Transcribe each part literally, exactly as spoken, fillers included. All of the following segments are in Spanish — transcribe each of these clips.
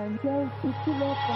I'm so titular for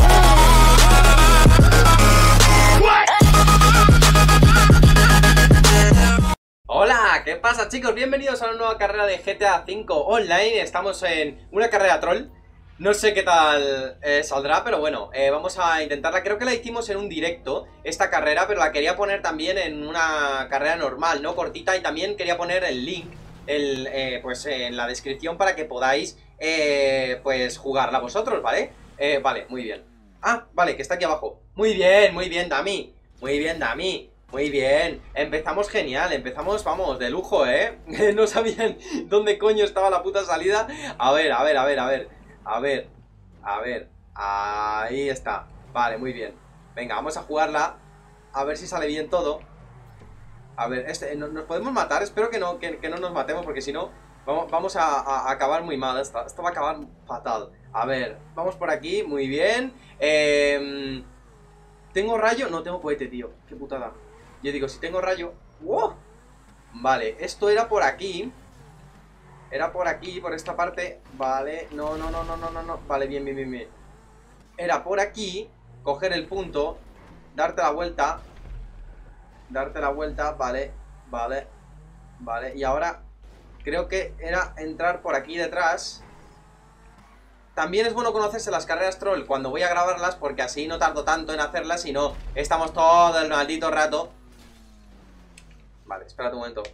Hola, ¿qué pasa, chicos? Bienvenidos a una nueva carrera de G T A cinco Online. Estamos en una carrera troll. No sé qué tal eh, saldrá, pero bueno, eh, vamos a intentarla. Creo que la hicimos en un directo, esta carrera, pero la quería poner también en una carrera normal, ¿no? Cortita, y también quería poner el link el, eh, pues en la descripción para que podáis, eh, pues, jugarla vosotros, ¿vale? Eh, vale, muy bien. Ah, vale, que está aquí abajo. Muy bien, muy bien, Dami. Muy bien, Dami. Muy bien, empezamos genial, empezamos, vamos, de lujo, ¿eh? No sabían dónde coño estaba la puta salida. A ver, a ver, a ver, a ver. A ver, a ver, ahí está. Vale, muy bien. Venga, vamos a jugarla. A ver si sale bien todo. A ver, este, ¿nos podemos matar? Espero que no, que, que no nos matemos, porque si no Vamos, vamos a, a acabar muy mal. Esto, esto va a acabar fatal. A ver, vamos por aquí, muy bien. eh, ¿Tengo rayo? No tengo cohete, tío. Qué putada. Yo digo, si tengo rayo... ¡Wow! Vale, esto era por aquí. Era por aquí, por esta parte. Vale, no, no, no, no, no, no, no. Vale, bien, bien, bien, bien. Era por aquí. Coger el punto. Darte la vuelta. Darte la vuelta, vale. Vale, vale, y ahora creo que era entrar por aquí detrás. También es bueno conocerse las carreras troll cuando voy a grabarlas, porque así no tardo tanto en hacerlas y no estamos todo el maldito rato. Vale, espérate un momento.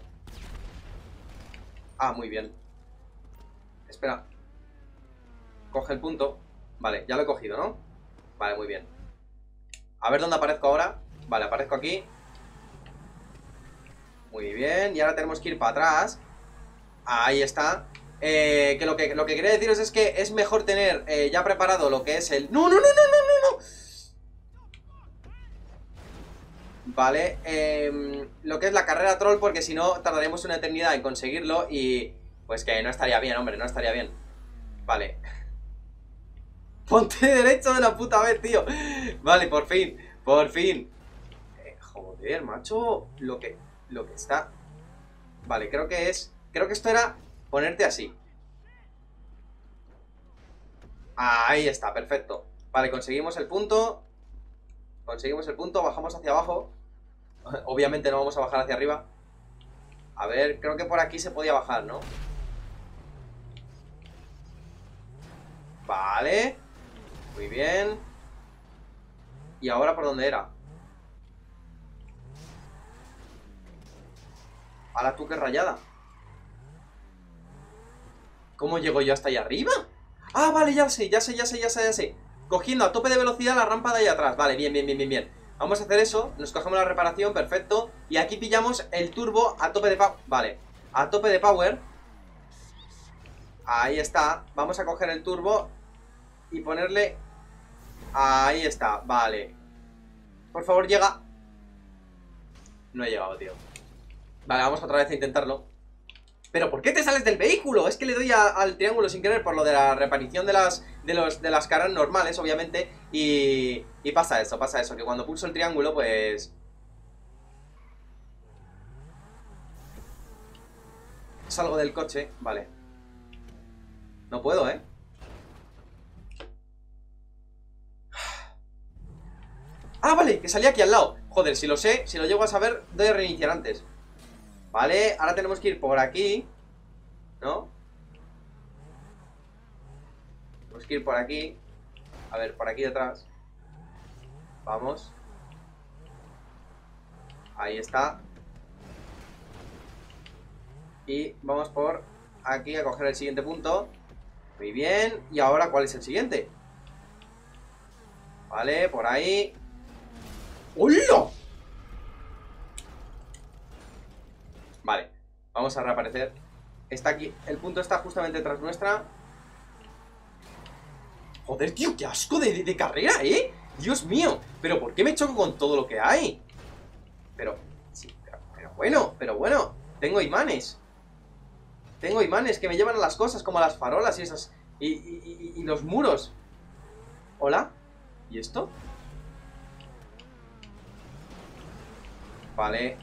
Ah, muy bien. Espera. Coge el punto. Vale, ya lo he cogido, ¿no? Vale, muy bien. A ver dónde aparezco ahora. Vale, aparezco aquí. Muy bien, y ahora tenemos que ir para atrás. Ahí está. eh, Que lo que lo que quería deciros es que es mejor tener eh, ya preparado lo que es el... ¡No, no, no, no, no, no, no! Vale, eh, lo que es la carrera troll, porque si no tardaremos una eternidad en conseguirlo y... Pues que no estaría bien, hombre, no estaría bien. Vale. Ponte derecho de la puta vez, tío. Vale, por fin, por fin. eh, Joder, macho. Lo que, lo que está... Vale, creo que es... Creo que esto era ponerte así. Ahí está, perfecto. Vale, conseguimos el punto. Conseguimos el punto, bajamos hacia abajo. Obviamente no vamos a bajar hacia arriba. A ver, creo que por aquí se podía bajar, ¿no? Vale. Muy bien. ¿Y ahora por dónde era? ¡Hala tú, qué rayada! ¿Cómo llego yo hasta allá arriba? Ah, vale, ya sé, ya sé, ya sé, ya sé, ya sé. Cogiendo a tope de velocidad la rampa de ahí atrás. Vale, bien, bien, bien, bien, bien. Vamos a hacer eso, nos cogemos la reparación, perfecto. Y aquí pillamos el turbo a tope de power. Vale, a tope de power. Ahí está, vamos a coger el turbo y ponerle... Ahí está, vale. Por favor, llega. No he llegado, tío. Vale, vamos otra vez a intentarlo. ¿Pero por qué te sales del vehículo? Es que le doy a, al triángulo sin querer por lo de la reparición de las de los de las carreras normales, obviamente. Y, y pasa eso, pasa eso, que cuando pulso el triángulo, pues... Salgo del coche, vale. No puedo, ¿eh? Ah, vale, que salía aquí al lado. Joder, si lo sé, si lo llego a saber, doy a reiniciar antes. Vale, ahora tenemos que ir por aquí, ¿no? Tenemos que ir por aquí. A ver, por aquí detrás. Vamos. Ahí está. Y vamos por aquí a coger el siguiente punto. Muy bien. Y ahora, ¿cuál es el siguiente? Vale, por ahí. ¡Hola! Vale, vamos a reaparecer. Está aquí, el punto está justamente detrás nuestra. Joder, tío, qué asco de, de, de carrera, ¿eh? Dios mío, pero ¿por qué me choco con todo lo que hay? Pero, sí, pero, pero bueno, pero bueno. Tengo imanes. Tengo imanes que me llevan a las cosas, como a las farolas y esas... Y, y, y, y los muros. ¿Hola? ¿Y esto? Vale.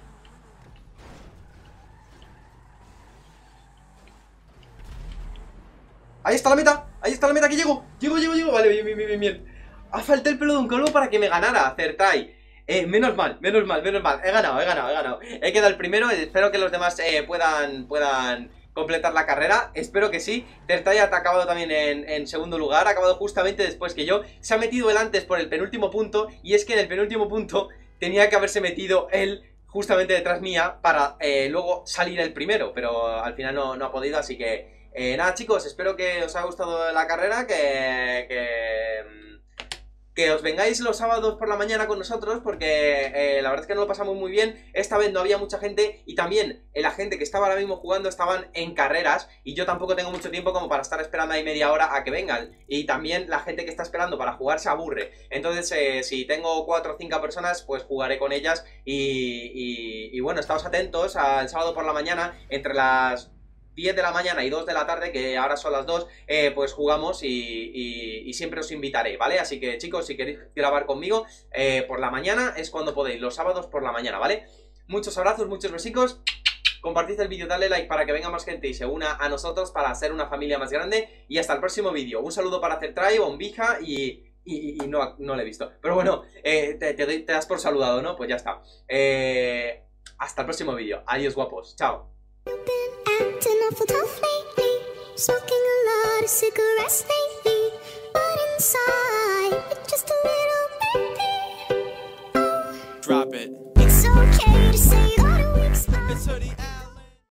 Ahí está la meta. Ahí está la meta, que llego. Llego, llego, llego. Vale, bien, bien, bien, bien. Ha faltado el pelo de un calvo para que me ganara. Certai. Eh, menos mal, menos mal, menos mal. He ganado, he ganado, he ganado. He quedado el primero. Espero que los demás eh, puedan, puedan completar la carrera. Espero que sí. Certai ha acabado también en, en segundo lugar. Ha acabado justamente después que yo. Se ha metido él antes por el penúltimo punto. Y es que en el penúltimo punto tenía que haberse metido él justamente detrás mía para eh, luego salir el primero, pero al final no, no ha podido, así que eh, nada chicos, espero que os haya gustado la carrera, que, que, que os vengáis los sábados por la mañana con nosotros, porque eh, la verdad es que nos lo pasamos muy bien. Esta vez no había mucha gente y también eh, la gente que estaba ahora mismo jugando estaban en carreras y yo tampoco tengo mucho tiempo como para estar esperando ahí media hora a que vengan, y también la gente que está esperando para jugar se aburre. Entonces eh, si tengo cuatro o cinco personas pues jugaré con ellas y, y, y bueno, estáos atentos al sábado por la mañana entre las diez de la mañana y dos de la tarde, que ahora son las dos, eh, pues jugamos y, y, y siempre os invitaré, ¿vale? Así que chicos, si queréis grabar conmigo eh, por la mañana es cuando podéis, los sábados por la mañana, ¿vale? Muchos abrazos, muchos besicos. Compartid el vídeo, dale like para que venga más gente y se una a nosotros para hacer una familia más grande. Y hasta el próximo vídeo. Un saludo para Certai, Bombija y... Y, y no, no lo he visto. Pero bueno, eh, te, te, te das por saludado, ¿no? Pues ya está. Eh, hasta el próximo vídeo. Adiós, guapos. Chao. Acting awful tough lately, smoking a lot of cigarettes lately, but inside, it's just a little baby. Oh, Drop it. it's okay to say all the weak spots. It's hoodie.